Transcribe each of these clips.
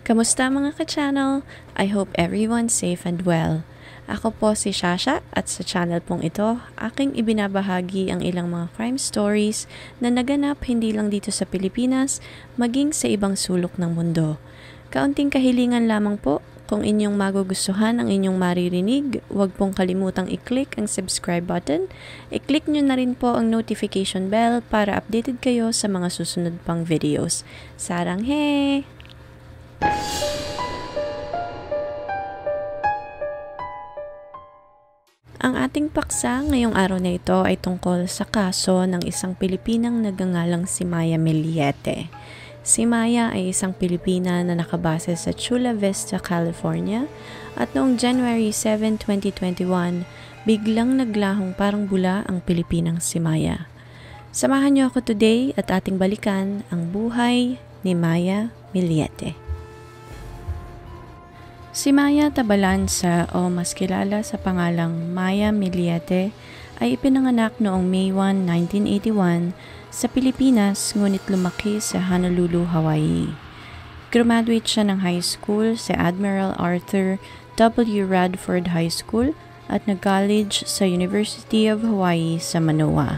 Kamusta mga ka-channel? I hope everyone's safe and well. Ako po si Shasha at sa channel pong ito, aking ibinabahagi ang ilang mga crime stories na naganap hindi lang dito sa Pilipinas, maging sa ibang sulok ng mundo. Kaunting kahilingan lamang po, kung inyong magugustuhan ang inyong maririnig, huwag pong kalimutang i-click ang subscribe button. I-click nyo na rin po ang notification bell para updated kayo sa mga susunod pang videos. Sarang he! Ang ating paksa ngayong araw na ito ay tungkol sa kaso ng isang Pilipinang nagngangalang si Maya Millete. Si Maya ay isang Pilipina na nakabase sa Chula Vista, California at noong January 7, 2021, biglang naglahong parang bula ang Pilipinang si Maya. Samahan niyo ako today at ating balikan ang buhay ni Maya Millete. Si Maya Tabalansa o mas kilala sa pangalang Maya Millete ay ipinanganak noong May 1, 1981 sa Pilipinas ngunit lumaki sa Honolulu, Hawaii. Graduate siya ng high school sa Admiral Arthur W. Radford High School at nag-college sa University of Hawaii sa Manoa.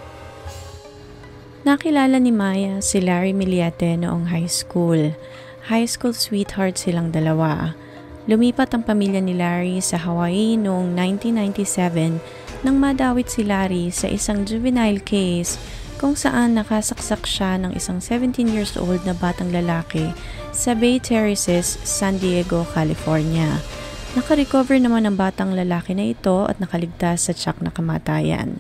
Nakilala ni Maya si Larry Millete noong high school. High school sweetheart silang dalawa. Lumipat ang pamilya ni Larry sa Hawaii noong 1997 nang madawit si Larry sa isang juvenile case kung saan nakasaksak siya ng isang 17 years old na batang lalaki sa Bay Terraces, San Diego, California. Nakarecover naman ang batang lalaki na ito at nakaligtas sa tiyak na kamatayan.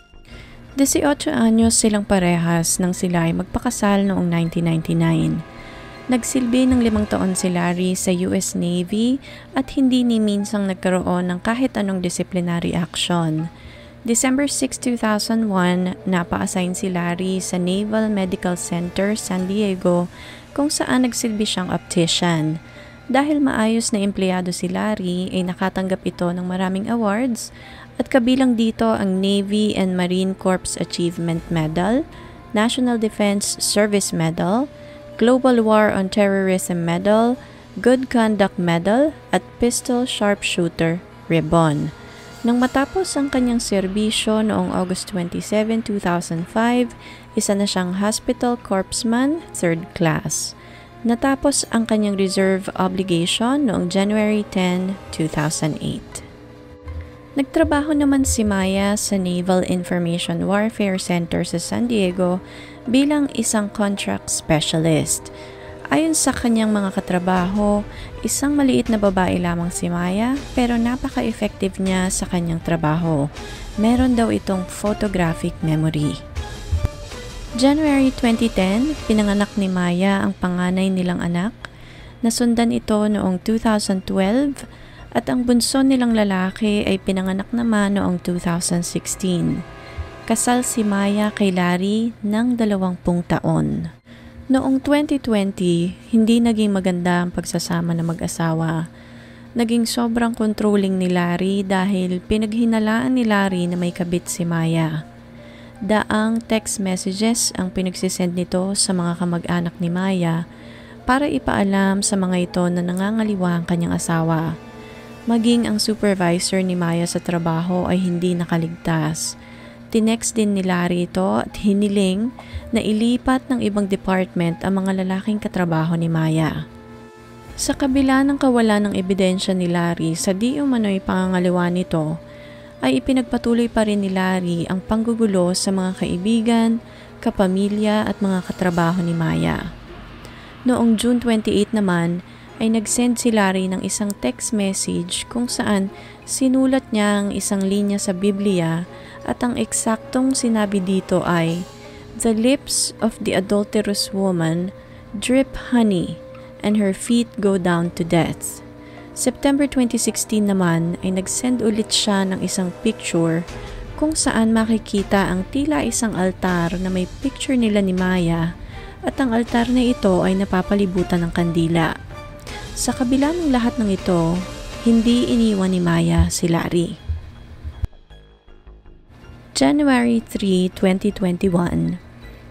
18 anyos silang parehas nang sila ay magpakasal noong 1999. Nagsilbi ng 5 taon si Larry sa US Navy at hindi ni minsang nagkaroon ng kahit anong disciplinary action. December 6, 2001, napa-assign si Larry sa Naval Medical Center, San Diego, kung saan nagsilbi siyang optician. Dahil maayos na empleyado si Larry, ay nakatanggap ito ng maraming awards at kabilang dito ang Navy and Marine Corps Achievement Medal, National Defense Service Medal, Global War on Terrorism Medal, Good Conduct Medal at Pistol Sharpshooter Ribbon. Nang matapos ang kanyang serbisyo noong August 27, 2005, isa na siyang Hospital Corpsman, 3rd Class. Natapos ang kanyang reserve obligation noong January 10, 2008. Nagtrabaho naman si Maya sa Naval Information Warfare Center sa San Diego bilang isang contract specialist. Ayon sa kanyang mga katrabaho, isang maliit na babae lamang si Maya pero napaka-effective niya sa kanyang trabaho. Meron daw itong photographic memory. January 2010, pinanganak ni Maya ang panganay nilang anak. Nasundan ito noong 2012 at ang bunso nilang lalaki ay pinanganak naman noong 2016. Kasal si Maya kay Larry ng 20 taon. Noong 2020, hindi naging maganda ang pagsasama ng mag-asawa. Naging sobrang controlling ni Larry dahil pinaghinalaan ni Larry na may kabit si Maya. Daang text messages ang pinagsisend nito sa mga kamag-anak ni Maya para ipaalam sa mga ito na nangangaliwa ang kanyang asawa. Maging ang supervisor ni Maya sa trabaho ay hindi nakaligtas. Tinext din ni Larry ito at hiniling na ilipat ng ibang department ang mga lalaking katrabaho ni Maya. Sa kabila ng kawalan ng ebidensya ni Larry sa di umano'y pangangaliwa nito, ay ipinagpatuloy pa rin ni Larry ang panggugulo sa mga kaibigan, kapamilya at mga katrabaho ni Maya. Noong June 28 naman, ay nag-send si Larry ng isang text message kung saan sinulat niya ang isang linya sa Biblia at ang eksaktong sinabi dito ay, "The lips of the adulterous woman drip honey and her feet go down to death." September 2016 naman ay nag-send ulit siya ng isang picture kung saan makikita ang tila isang altar na may picture nila ni Maya at ang altar na ito ay napapalibutan ng kandila. Sa kabila ng lahat ng ito, hindi iniwan ni Maya si Larry. January 3, 2021,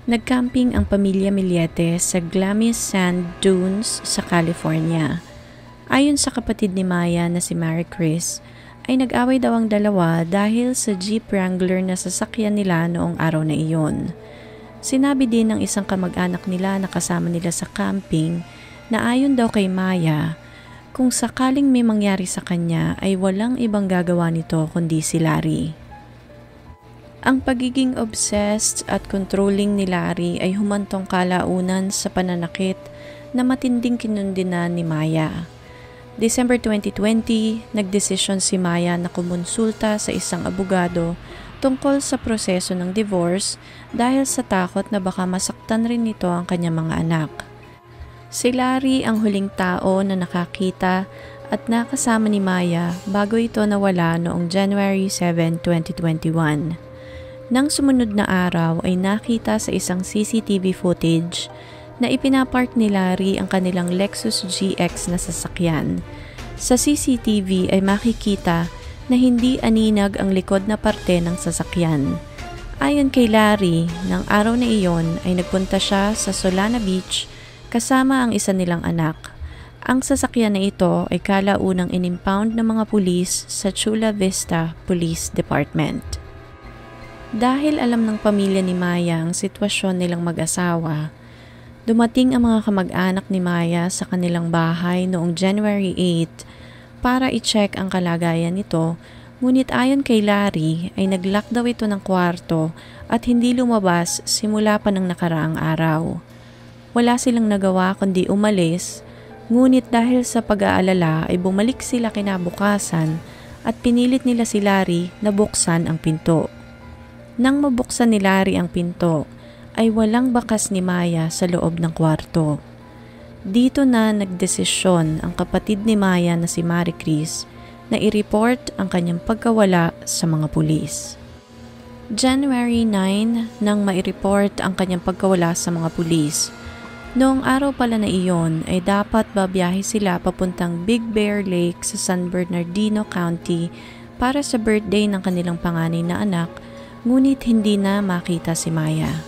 Nagcamping ang pamilya Millete sa Glamis Sand Dunes sa California. Ayon sa kapatid ni Maya na si Mary Chris, ay nag-away daw ang dalawa dahil sa Jeep Wrangler na sasakyan nila noong araw na iyon. Sinabi din ng isang kamag-anak nila na kasama nila sa camping na ayon daw kay Maya, kung sakaling may mangyari sa kanya ay walang ibang gagawa nito kundi si Larry. Ang pagiging obsessed at controlling ni Larry ay humantong kalaunan sa pananakit na matinding kinundina ni Maya. December 2020, nagdesisyon si Maya na kumonsulta sa isang abogado tungkol sa proseso ng divorce dahil sa takot na baka masaktan rin nito ang kanyang mga anak. Si Larry ang huling tao na nakakita at nakasama ni Maya bago ito nawala noong January 7, 2021. Nang sumunod na araw ay nakita sa isang CCTV footage na ipinapark ni Larry ang kanilang Lexus GX na sasakyan. Sa CCTV ay makikita na hindi aninag ang likod na parte ng sasakyan. Ayon kay Larry, ng araw na iyon ay nagpunta siya sa Solana Beach kasama ang isa nilang anak. Ang sasakyan na ito ay kalaunang inimpound ng mga pulis sa Chula Vista Police Department. Dahil alam ng pamilya ni Maya ang sitwasyon nilang mag-asawa, dumating ang mga kamag-anak ni Maya sa kanilang bahay noong January 8 para i-check ang kalagayan nito, ngunit ayon kay Larry ay nag-lock daw ito ng kwarto at hindi lumabas simula pa ng nakaraang araw. Wala silang nagawa kundi umalis, ngunit dahil sa pag-aalala ay bumalik sila kinabukasan at pinilit nila si Larry na buksan ang pinto. Nang mabuksan ni Larry ang pinto, ay walang bakas ni Maya sa loob ng kwarto. Dito na nagdesisyon ang kapatid ni Maya na si Mary Chris na i-report ang kanyang pagkawala sa mga pulis. January 9 nang mai-report ang kanyang pagkawala sa mga pulis. Noong araw pala na iyon ay dapat babiyahe sila papuntang Big Bear Lake sa San Bernardino County para sa birthday ng kanilang panganay na anak, ngunit hindi na makita si Maya.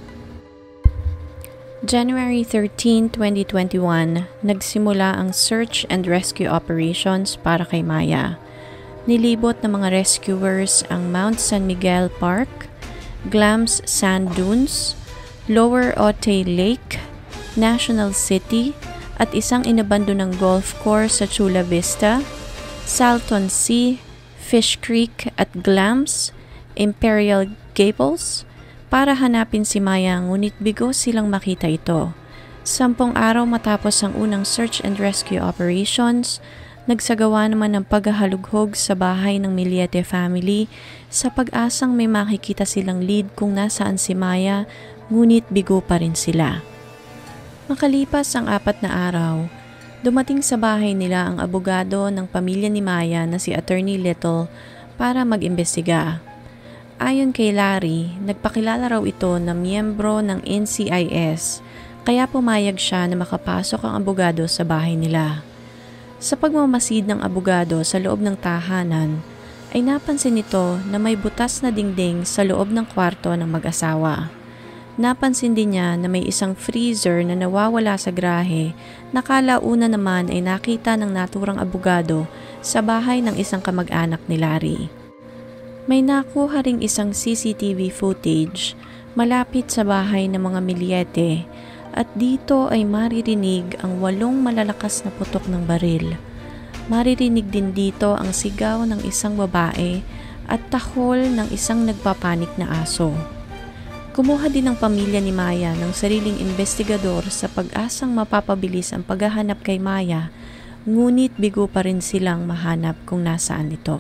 January 13, 2021, nagsimula ang search and rescue operations para kay Maya. Nilibot ng mga rescuers ang Mount San Miguel Park, Glamis Sand Dunes, Lower Otay Lake, National City, at isang inabandonang golf course sa Chula Vista, Salton Sea, Fish Creek at Glamis, Imperial Gables, para hanapin si Maya, ngunit bigo silang makita ito. 10 araw matapos ang unang search and rescue operations, nagsagawa naman ng paghahalughog sa bahay ng Millete family sa pag-asang may makikita silang lead kung nasaan si Maya, ngunit bigo pa rin sila. Makalipas ang 4 na araw, dumating sa bahay nila ang abogado ng pamilya ni Maya na si Attorney Little para mag-imbestiga. Ayon kay Larry, nagpakilala raw ito na miyembro ng NCIS, kaya pumayag siya na makapasok ang abogado sa bahay nila. Sa pagmamasid ng abogado sa loob ng tahanan, ay napansin nito na may butas na dingding sa loob ng kwarto ng mag-asawa. Napansin din niya na may isang freezer na nawawala sa grahe na kalauna naman ay nakita ng naturang abogado sa bahay ng isang kamag-anak ni Larry. May nakuha ring isang CCTV footage malapit sa bahay ng mga Millete at dito ay maririnig ang 8 malalakas na putok ng baril. Maririnig din dito ang sigaw ng isang babae at tahol ng isang nagpapanik na aso. Kumuha din ang pamilya ni Maya ng sariling investigador sa pag-asang mapapabilis ang paghahanap kay Maya, ngunit bigo pa rin silang mahanap kung nasaan ito.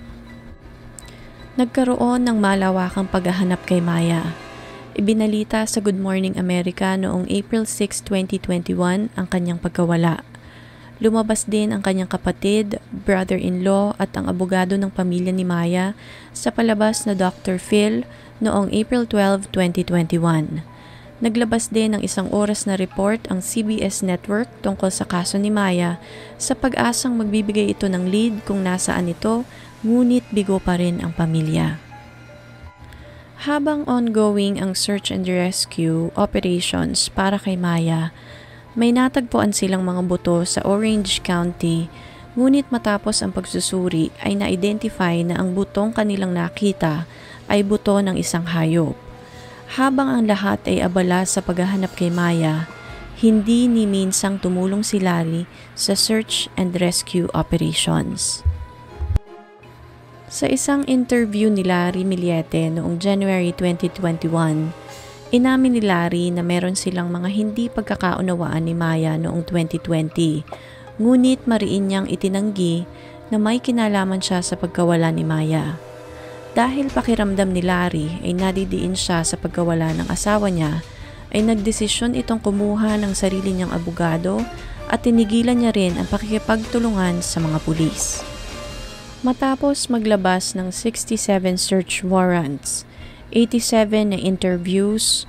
Nagkaroon ng malawakang paghahanap kay Maya. Ibinalita sa Good Morning America noong April 6, 2021 ang kanyang pagkawala. Lumabas din ang kanyang kapatid, brother-in-law at ang abogado ng pamilya ni Maya sa palabas na Dr. Phil noong April 12, 2021. Naglabas din ng 1 oras na report ang CBS Network tungkol sa kaso ni Maya sa pag-asang magbibigay ito ng lead kung nasaan ito, ngunit bigo pa rin ang pamilya. Habang ongoing ang search and rescue operations para kay Maya, may natagpuan silang mga buto sa Orange County, ngunit matapos ang pagsusuri ay na-identify na ang butong kanilang nakita ay buto ng isang hayop. Habang ang lahat ay abala sa paghahanap kay Maya, hindi ni minsang tumulong si Larry sa search and rescue operations. Sa isang interview ni Larry Millete noong January 2021, inamin ni Larry na meron silang mga hindi pagkakaunawaan ni Maya noong 2020, ngunit mariin niyang itinanggi na may kinalaman siya sa pagkawala ni Maya. Dahil pakiramdam ni Larry ay nadidiin siya sa pagkawala ng asawa niya, ay nagdesisyon itong kumuha ng sarili niyang abogado at tinigilan niya rin ang pakikipagtulungan sa mga pulis. Matapos maglabas ng 67 search warrants, 87 na interviews,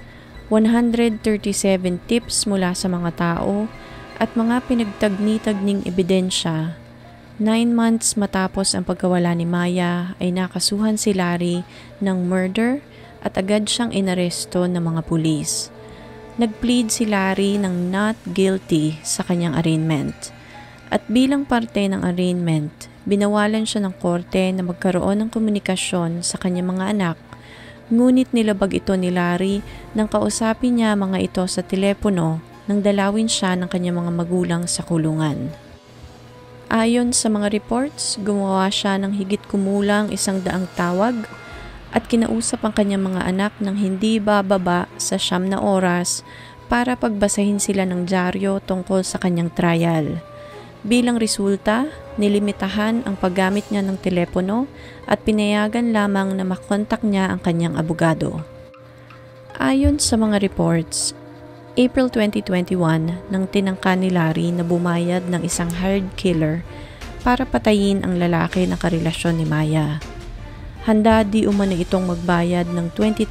137 tips mula sa mga tao, at mga pinagtagni-tagning ebidensya, 9 months matapos ang pagkawala ni Maya ay nakasuhan si Larry ng murder at agad siyang inaresto ng mga pulis. Nagplead si Larry ng not guilty sa kanyang arraignment. At bilang parte ng arraignment, binawalan siya ng korte na magkaroon ng komunikasyon sa kanyang mga anak, ngunit nilabag ito ni Larry nang kausapin niya mga ito sa telepono nang dalawin siya ng kanyang mga magulang sa kulungan. Ayon sa mga reports, gumawa siya ng higit kumulang 100 tawag at kinausap ang kanyang mga anak ng hindi bababa sa 9 na oras para pagbasahin sila ng dyaryo tungkol sa kanyang trial. Bilang resulta, nilimitahan ang paggamit niya ng telepono at pinayagan lamang na makontak niya ang kanyang abogado. Ayon sa mga reports, April 2021 nang tinangka ni Larry na bumayad ng isang hired killer para patayin ang lalaki na karelasyon ni Maya. Handa di umano itong magbayad ng $20,000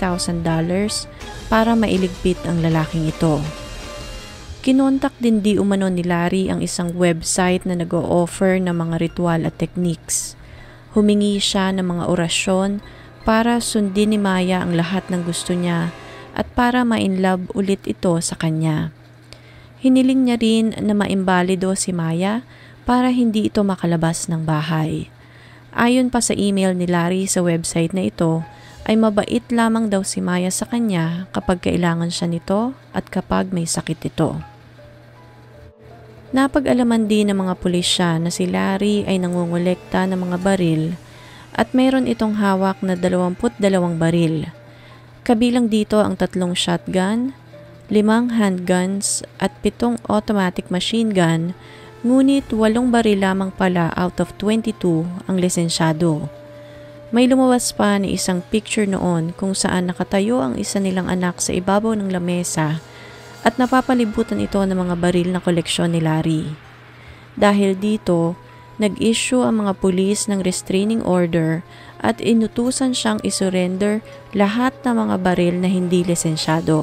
para mailigpit ang lalaking ito. Kinontak din di umano ni Larry ang isang website na nag-o-offer ng mga ritual at techniques. Humingi siya ng mga orasyon para sundin ni Maya ang lahat ng gusto niya at para ma-inlove ulit ito sa kanya. Hiniling niya rin na maimbalido si Maya para hindi ito makalabas ng bahay. Ayon pa sa email ni Larry sa website na ito, ay mabait lamang daw si Maya sa kanya kapag kailangan siya nito at kapag may sakit ito. Napag-alaman din ng mga pulisya na si Larry ay nangungulekta ng mga baril at mayroon itong hawak na 22 baril. Kabilang dito ang 3 shotgun, 5 handguns at 7 automatic machine gun, ngunit 8 baril lamang pala out of 22 ang lisensyado. May lumabas pa na isang picture noon kung saan nakatayo ang isa nilang anak sa ibabaw ng lamesa at napapalibutan ito ng mga baril na koleksyon ni Larry. Dahil dito, nag-issue ang mga pulis ng restraining order at inutusan siyang isurrender lahat ng mga baril na hindi lisensyado.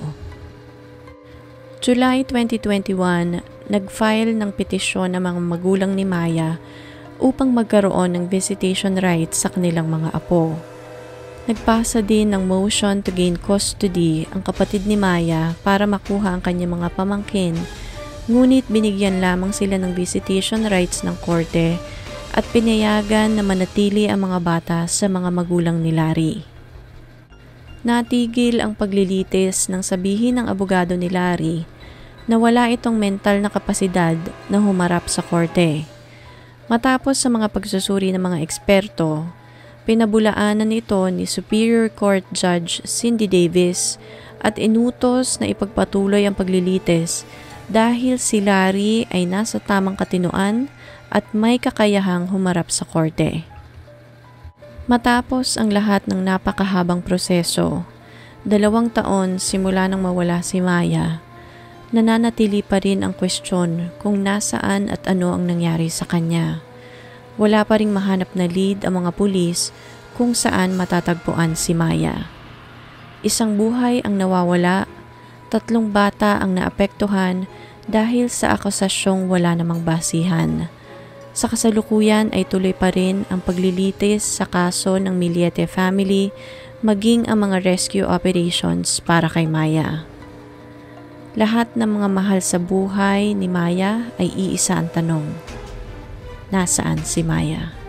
July 2021, nag-file ng petisyon ng mga magulang ni Maya upang magkaroon ng visitation rights sa kanilang mga apo. Nagpasa din ng motion to gain custody ang kapatid ni Maya para makuha ang kanyang mga pamangkin, ngunit binigyan lamang sila ng visitation rights ng korte at pinayagan na manatili ang mga bata sa mga magulang ni Larry. Natigil ang paglilitis nang sabihin ng abogado ni Larry na wala itong mental na kapasidad na humarap sa korte. Matapos sa mga pagsusuri ng mga eksperto, pinabulaanan ito ni Superior Court Judge Cindy Davis at inutos na ipagpatuloy ang paglilitis dahil si Larry ay nasa tamang katinoan at may kakayahang humarap sa korte. Matapos ang lahat ng napakahabang proseso, 2 taon simula nang mawala si Maya, nananatili pa rin ang kwestiyon kung nasaan at ano ang nangyari sa kanya. Wala pa ring mahanap na lead ang mga pulis kung saan matatagpuan si Maya. Isang buhay ang nawawala, 3 bata ang naapektuhan dahil sa akusasyong wala namang basihan. Sa kasalukuyan ay tuloy pa rin ang paglilitis sa kaso ng Millete family maging ang mga rescue operations para kay Maya. Lahat ng mga mahal sa buhay ni Maya ay iisa ang tanong. Nasaan si Maya?